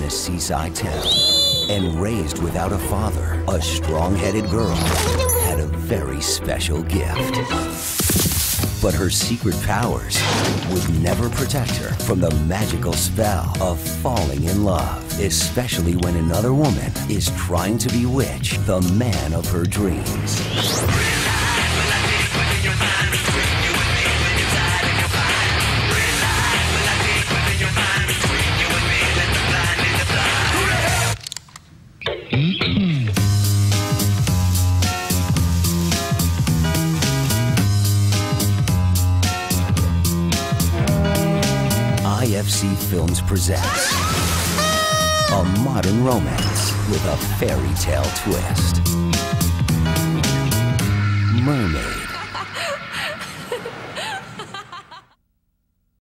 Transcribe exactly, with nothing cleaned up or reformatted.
a seaside town and raised without a father, a strong-headed girl had a very special gift. But her secret powers would never protect her from the magical spell of falling in love, especially when another woman is trying to bewitch the man of her dreams. I F C Films presents a modern romance with a fairy tale twist. Mermaid